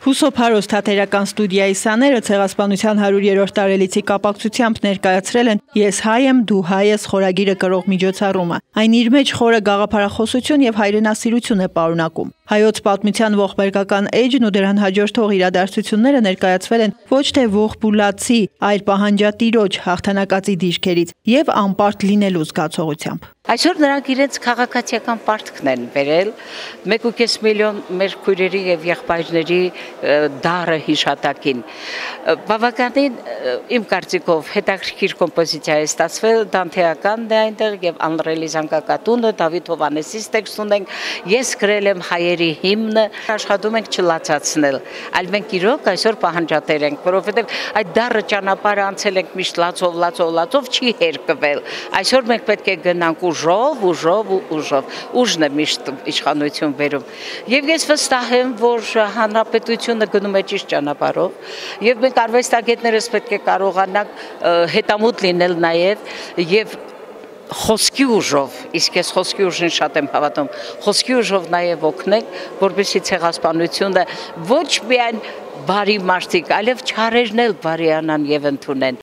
Հուսո Փարոս թատերական ստուդիայի սաները ցեղասպանության 100-րդ տարելիցի կապակցությամբ ներկայացրել են «Ես հայ եմ, դու հայ ես» խորագիրը կրող միջոցառումը։ Այն իր մեջ խորը գաղափարախոսություն եւ հայրենասիրություն է պարունակում։ Հայոց պատմության ողբերգական էջն ու դրան հաջորդող իրադարձությունները ներկայացվել են ոչ թե ողբուլացի, այլ պահանջատիրոջ հաղթանակածի դիրքերից եւ անպարտ լինելու զգացողությամբ։ Այսօր նրանք իրենց քաղաքացիական պարտքն են բերել 1.5 միլիոն մեր քույրերի եւ եղբայրների դառը հիշատակին։ Բավականին իմ կարծիքով հետաքրքիր կոմպոզիցիա է ստացվել, դանթեականն է այնտեղ եւ անլրելի զանգակատունը, Դավիթ Հովհաննեսից տեքստ ունենք։ Ես գրել եմ հայերի հիմնը, աշխատում ենք չլացացնել, այլ մենք իրոք այսօր պահանջատեր ենք, որովհետեւ այդ դառը ճանապարհը անցել ենք միշտ լացով չի հերկվել։ Այսօր մենք պետք է գնանք ուժով, ուժն է միշտ իշխանություն բերում։ Եվ ես վստահ եմ, որ հանրապետությունը գնում է ճիշտ ճանապարհով, եւ մենք արվեստագետներս պետք է կարողանանք հետամուտ լինել եւ խոսքի ուժով, իսկ ես խոսքի ուժին շատ եմ հավատում, խոսքի ուժով նաեւ օգնենք, որպեսզի ցեղասպանությունը ոչ միայն բարի մարդիկ, այլև չարերն էլ բարիանան եւ ընդունեն։